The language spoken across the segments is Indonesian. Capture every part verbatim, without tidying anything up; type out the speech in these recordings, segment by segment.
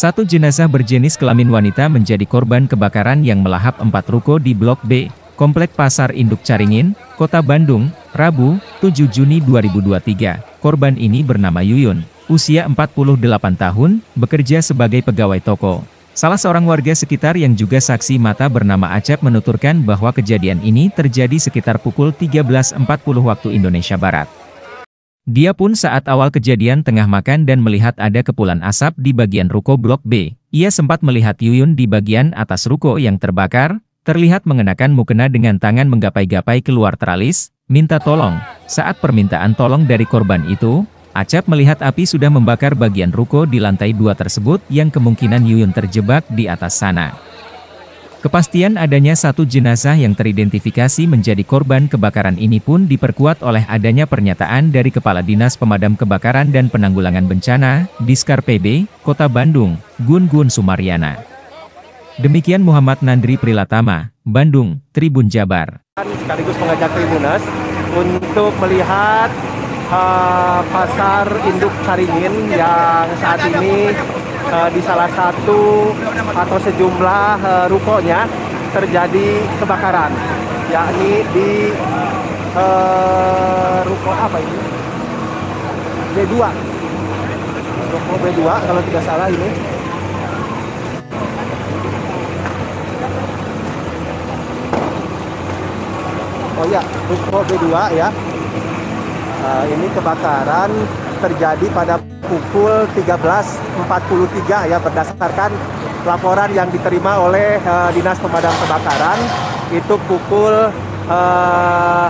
Satu jenazah berjenis kelamin wanita menjadi korban kebakaran yang melahap empat ruko di Blok B, Komplek Pasar Induk Caringin, Kota Bandung, Rabu, tujuh Juni dua ribu dua puluh tiga. Korban ini bernama Yuyun, usia empat puluh delapan tahun, bekerja sebagai pegawai toko. Salah seorang warga sekitar yang juga saksi mata bernama Acep menuturkan bahwa kejadian ini terjadi sekitar pukul tiga belas empat puluh waktu Indonesia Barat. Dia pun saat awal kejadian tengah makan dan melihat ada kepulan asap di bagian ruko Blok B. Ia sempat melihat Yuyun di bagian atas ruko yang terbakar, terlihat mengenakan mukena dengan tangan menggapai-gapai keluar teralis, minta tolong. Saat permintaan tolong dari korban itu, Acep melihat api sudah membakar bagian ruko di lantai dua tersebut yang kemungkinan Yuyun terjebak di atas sana. Kepastian adanya satu jenazah yang teridentifikasi menjadi korban kebakaran ini pun diperkuat oleh adanya pernyataan dari Kepala Dinas Pemadam Kebakaran dan Penanggulangan Bencana, Diskar P B, Kota Bandung, Gun Gun Sumaryana. Demikian Muhammad Nandri Prilatama, Bandung, Tribun Jabar. Sekaligus mengajak Tribunas untuk melihat uh, pasar induk Caringin yang saat ini uh, di salah satu atau sejumlah uh, rukonya terjadi kebakaran, yakni di uh, ruko apa ini? B dua. Ruko B dua kalau tidak salah ini. Oh ya, ruko B dua ya. Uh, ini kebakaran terjadi pada pukul tiga belas empat puluh tiga ya, berdasarkan laporan yang diterima oleh uh, Dinas Pemadam Kebakaran. Itu pukul uh,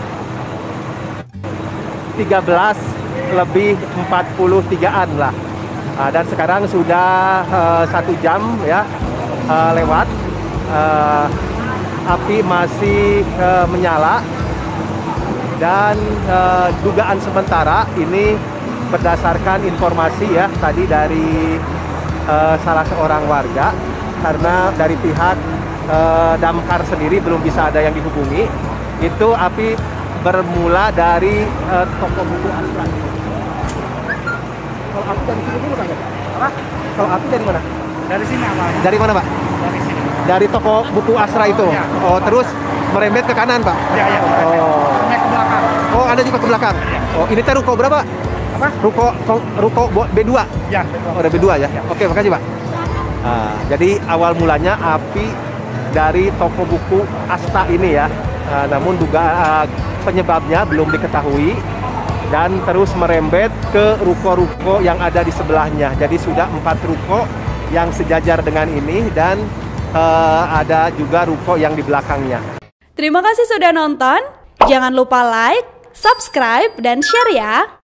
tiga belas lebih empat puluh tigaan lah. Uh, dan sekarang sudah uh, satu jam ya uh, lewat. Uh, api masih uh, menyala dan uh, dugaan sementara ini berdasarkan informasi ya tadi dari uh, salah seorang warga, karena dari pihak uh, damkar sendiri belum bisa ada yang dihubungi. Itu api bermula dari uh, toko buku Astra. Kalau api dari sini dulu kan? Apa? Kalau api dari mana? Dari sini apa? Dari mana, Pak? Dari sini. Dari toko buku Astra itu. Ya. Oh, terus merembet ke kanan, Pak? Ya, ya. Oh. Sampai ke belakang. Oh, ada juga ke belakang. Ya. Oh, ini teh ruko berapa? Apa? Ruko ruko B dua. Ya. Oh, ada B dua ya. Ya. Oke, makasih, Pak. Nah, jadi awal mulanya api dari toko buku Asta ini ya. Nah, namun duga uh, penyebabnya belum diketahui dan terus merembet ke ruko-ruko yang ada di sebelahnya. Jadi sudah empat ruko yang sejajar dengan ini dan uh, ada juga ruko yang di belakangnya. Terima kasih sudah nonton. Jangan lupa like, subscribe, dan share ya.